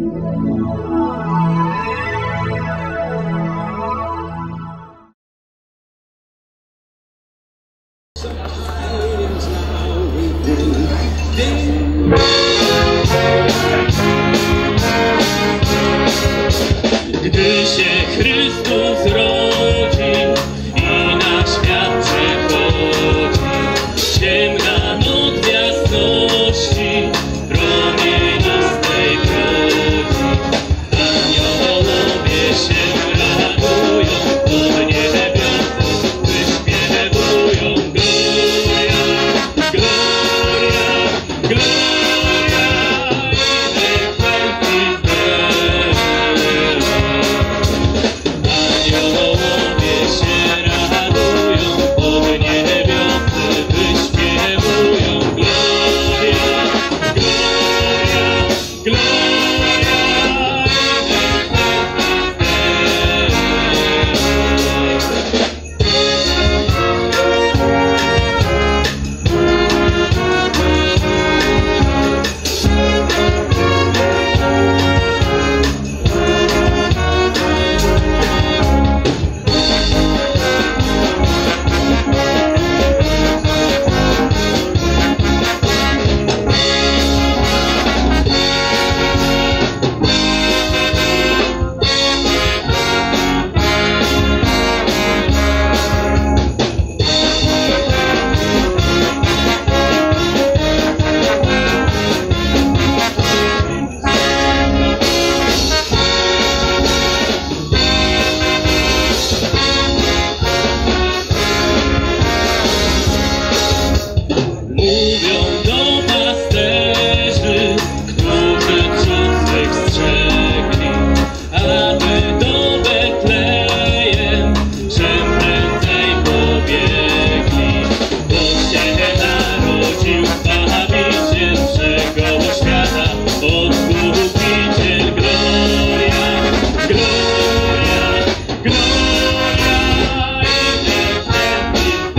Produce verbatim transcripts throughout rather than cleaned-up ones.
Gdy się Chrystus rodzi i na świat przychodzi, ciemna noc w jasności promienistej brodzi. Aniołowie się radują, od niebios wyśpiewują. Gloria, gloria, gloria in excelsis Deo. Aniołowie się radują, od niebios wyśpiewują. Gloria, gloria, gloria in excelsis mówią do pasterzy, którzy cud swych strzegli, aby do Betlejem czym prędzej pobiegli. Bo się narodził Zbawiciel wszego świata, Odkupiciel. Gloria, gloria, gloria in excelsis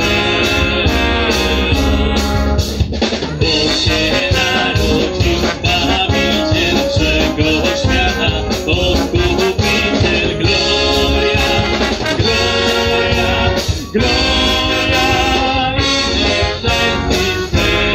Deo. Bo się narodził Zbawiciel wszego świata, Odkupiciel. Gloria, gloria, gloria in excelsis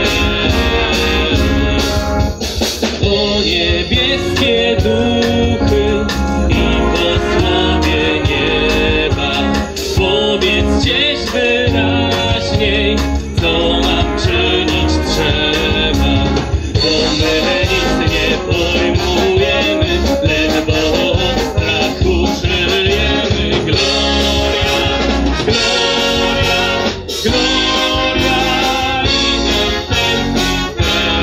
Deo. O niebieskie duchy i posłowie nieba, powiedzcieś wyraźniej, co nam czynić trzeba. Bo my nic nie pojmujemy, lecz bo od strachu żyjemy. Gloria, gloria, gloria in excelsis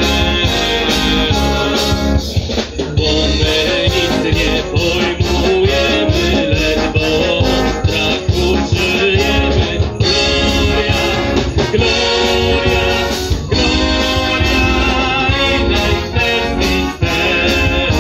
Deo. Bo my nic nie pojmujemy, lecz bo od strachu żyjemy. Gloria, gloria, gloria in excelsis Deo.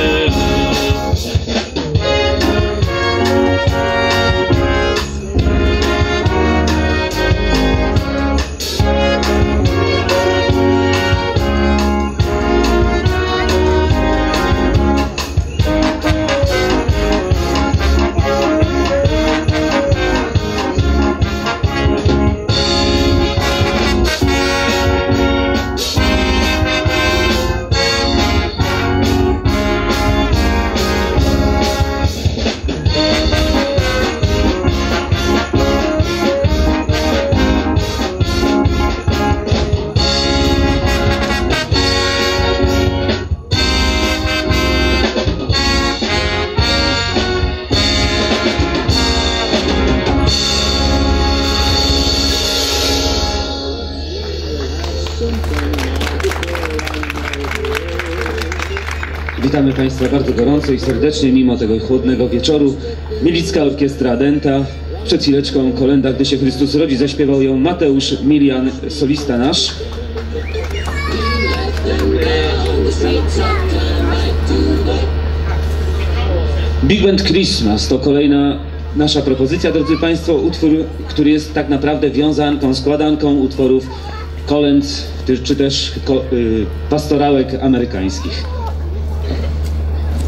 Witamy Państwa bardzo gorąco i serdecznie, mimo tego chłodnego wieczoru. Milicka Orkiestra Adenta. Przed chwileczką kolenda Gdy się Chrystus rodzi, zaśpiewał ją Mateusz Milian, solista nasz. Big Band Christmas to kolejna nasza propozycja, drodzy Państwo, utwór, który jest tak naprawdę wiązanką, składanką utworów kolęd, czy też pastorałek amerykańskich.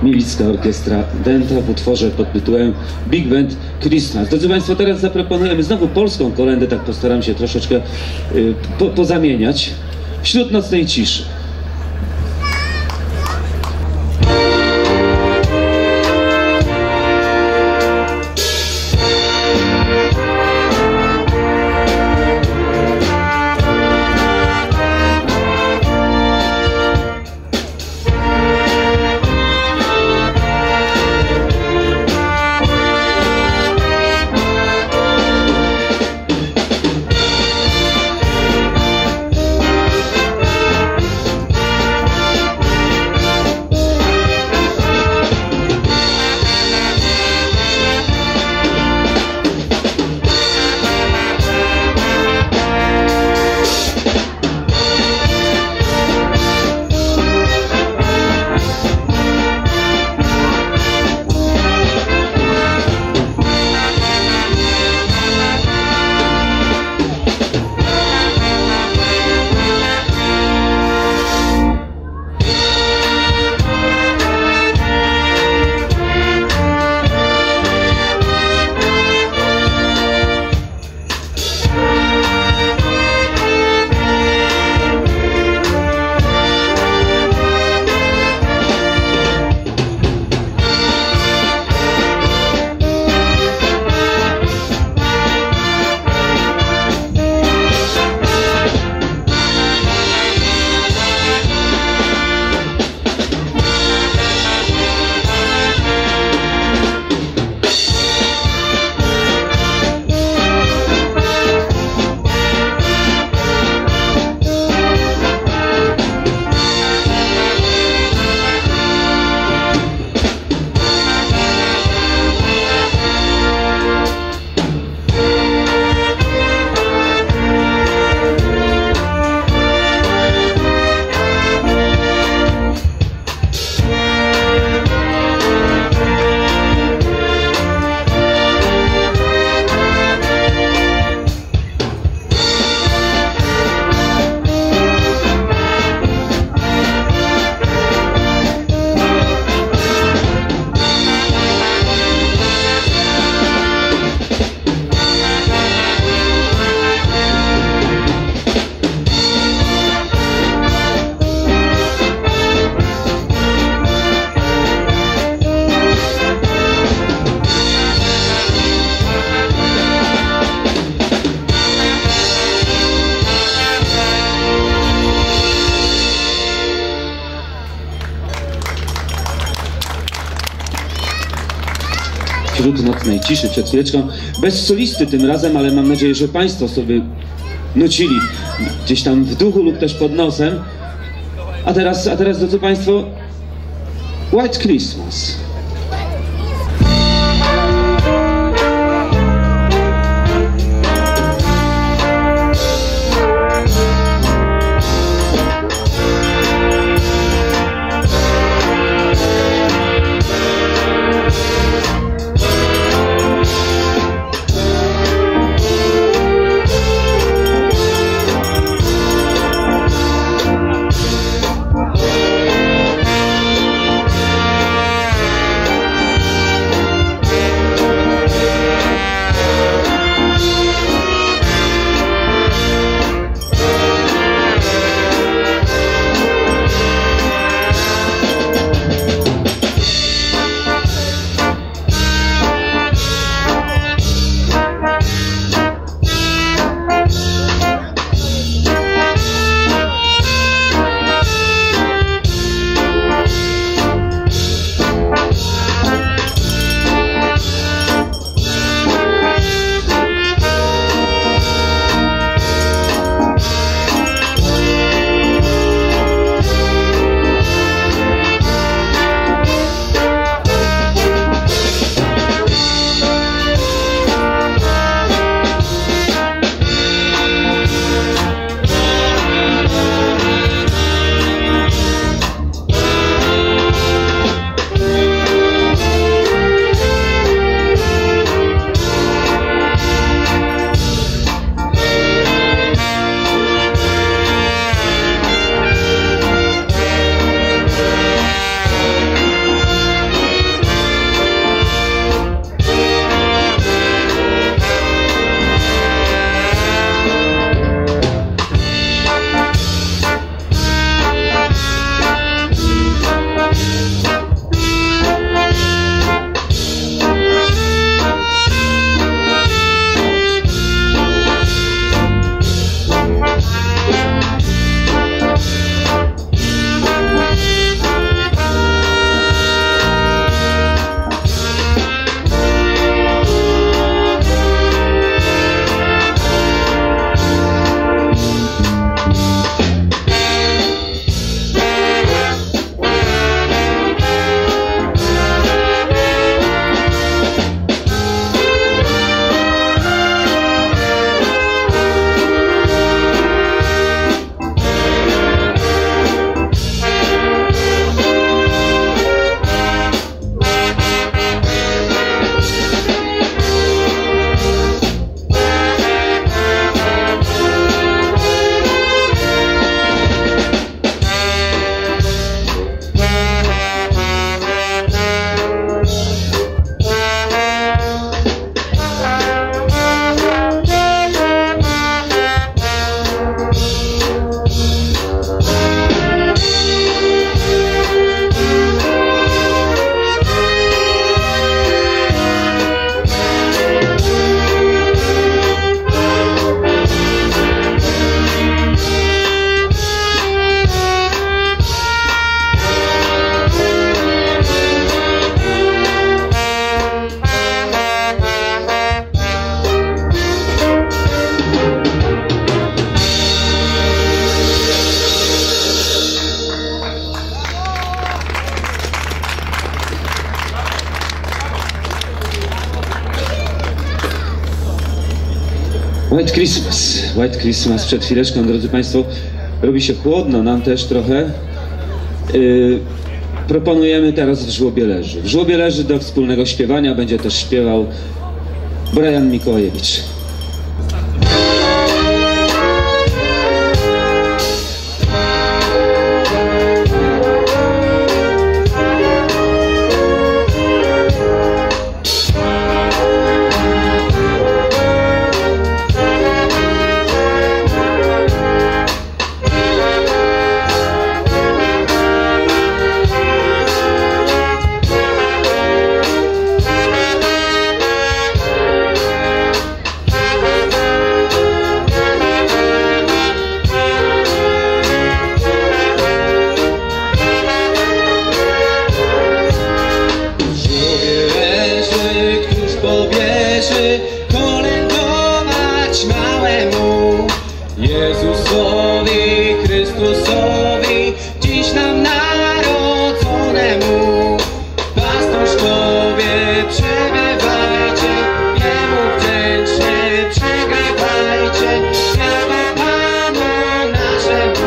Mielicka Orkiestra Dęta w utworze pod tytułem Big Band Christmas. Drodzy Państwo, teraz zaproponujemy znowu polską kolędę, tak postaram się troszeczkę y, po, pozamieniać. Wśród nocnej ciszy. Wśród nocnej ciszy przed chwileczką, bez solisty tym razem, ale mam nadzieję, że Państwo sobie nucili gdzieś tam w duchu lub też pod nosem. A teraz, a teraz drodzy Państwo, White Christmas. White Christmas, White Christmas przed chwileczką, drodzy Państwo, robi się chłodno, nam też trochę. Yy, proponujemy teraz w żłobie leży. W żłobie leży do wspólnego śpiewania będzie też śpiewał Brian Mikołajewicz. Kolędować małemu Jezusowi Chrystusowi, dziś nam narodzonemu. Pastuszkowie, przybywajcie, Jemu wdzięcznie przygrywajcie, jako Panu naszemu.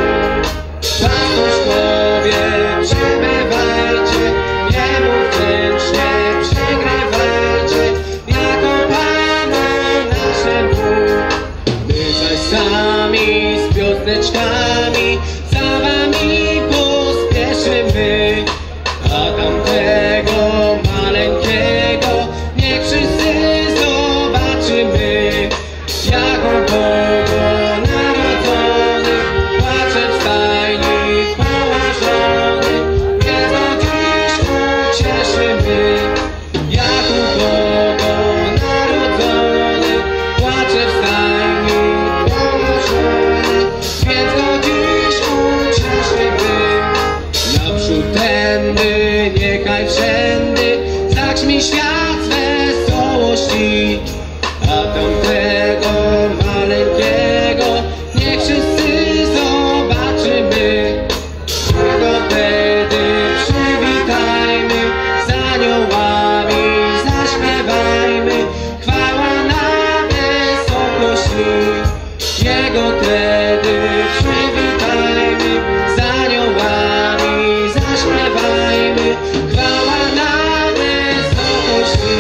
Pastuszkowie, przybywajcie, Jemu wdzięcznie przygrywajcie, jako Panu naszemu. My zaś sami z piosneczkami za wami pospieszymy, a tamtego maleńkiego niech wszyscy zobaczymy, jako Bogo narodzony, płacze w stajni położony, więc go dziś ucieszymy, jako Bogo narodzony, płacze w stajni położony, więc go dziś ucieszymy. Naprzód tędy, niechaj wszędy zagrzmi świat wesołości, a tamtego maleńkiego niech wszyscy zobaczymy. Go wtedy przywitajmy, z aniołami zaśpiewajmy, chwała na wysokości. Jego wtedy przywitajmy, z aniołami zaśpiewajmy, chwała na wysokości.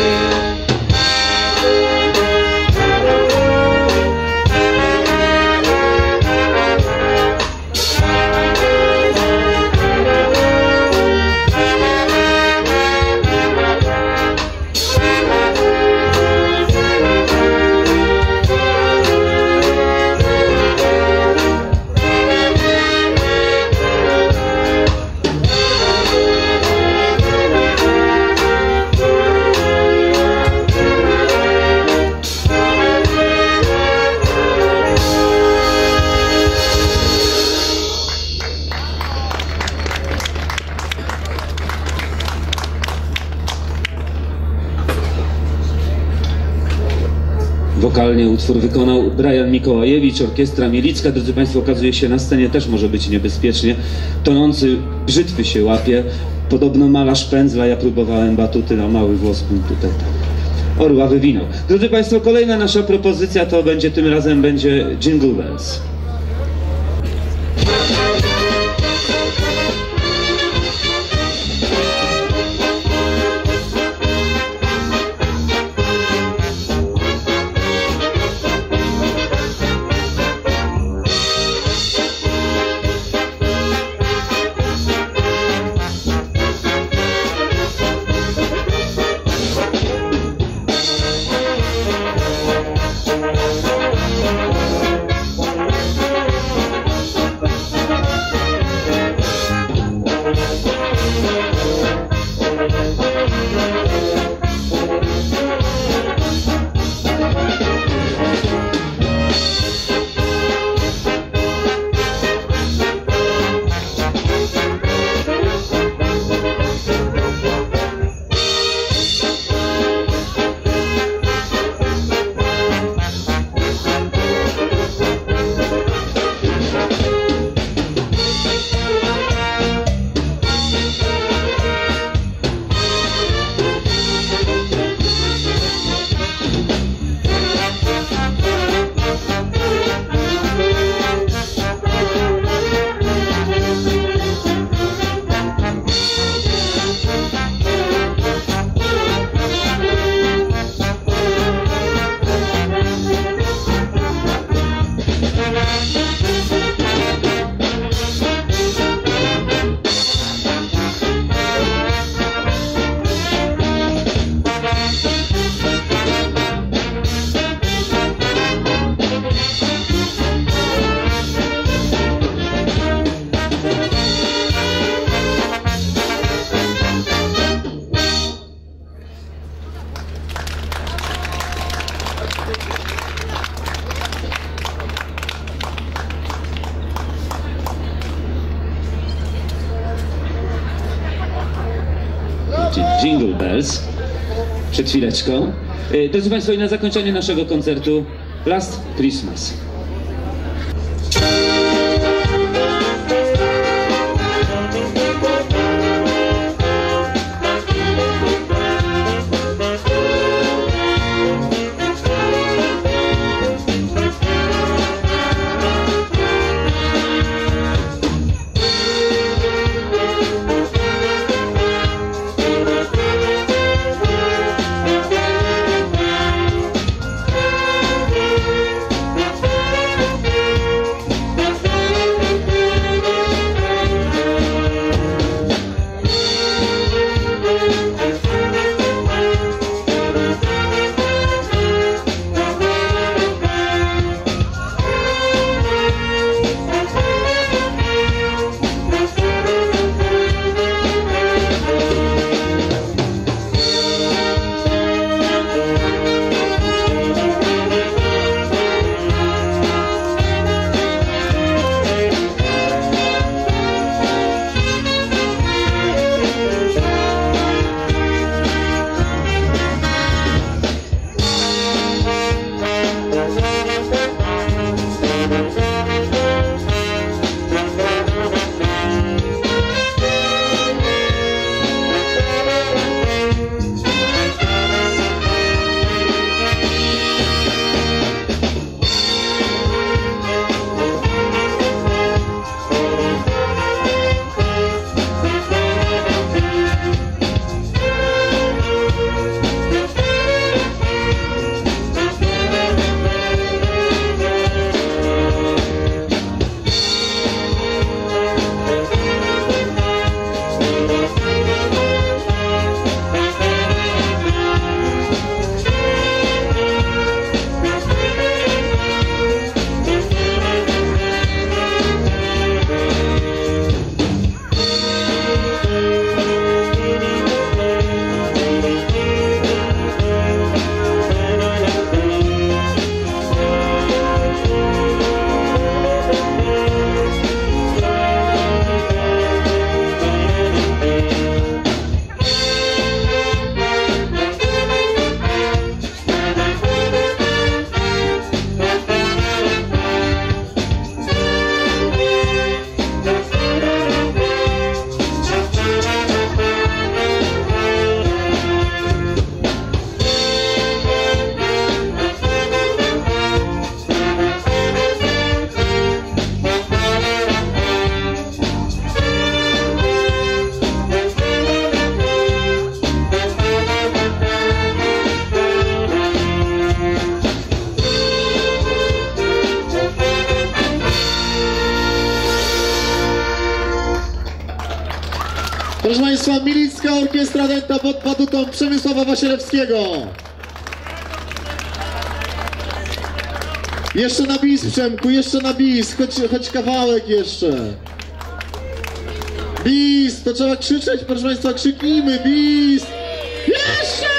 Wokalnie utwór wykonał Brian Mikołajewicz, orkiestra Mielicka. Drodzy Państwo, okazuje się, na scenie też może być niebezpiecznie. Tonący brzytwy się łapie. Podobno malarz pędzla, ja próbowałem batuty na mały włos tutaj tak. Orła wywinął. Drodzy Państwo, kolejna nasza propozycja to będzie, tym razem będzie Jingle Bells. Jingle Bells przed chwileczką. E, drodzy Państwo, i na zakończenie naszego koncertu Last Christmas. Proszę Państwa, Milicka Orkiestra Dęta pod batutą Przemysława Wasielewskiego. Jeszcze na bis, Przemku, jeszcze na bis, choć, choć kawałek jeszcze. Bis, to trzeba krzyczeć, proszę Państwa, krzyknijmy, bis! Jeszcze!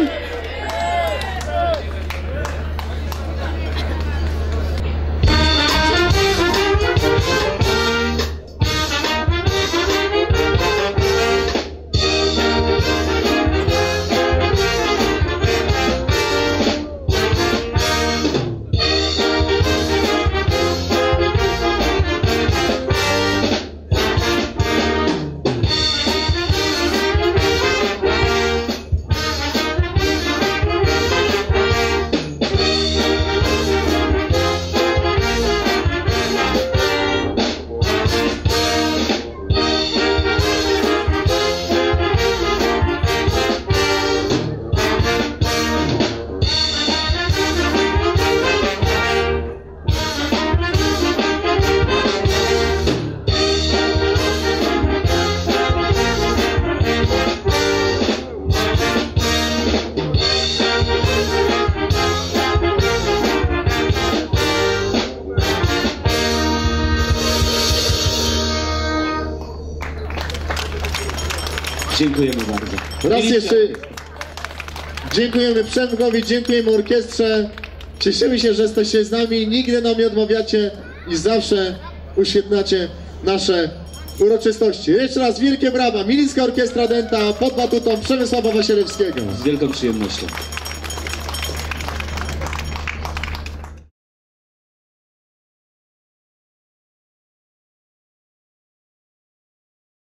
Dziękujemy bardzo. Raz jeszcze dziękujemy Przemkowi, dziękujemy orkiestrze. Cieszymy się, że jesteście z nami. Nigdy nam nie odmawiacie i zawsze uświetlacie nasze uroczystości. Jeszcze raz wielkie brawa, Milicka Orkiestra Dęta pod batutą Przemysława Wasierewskiego. Z wielką przyjemnością.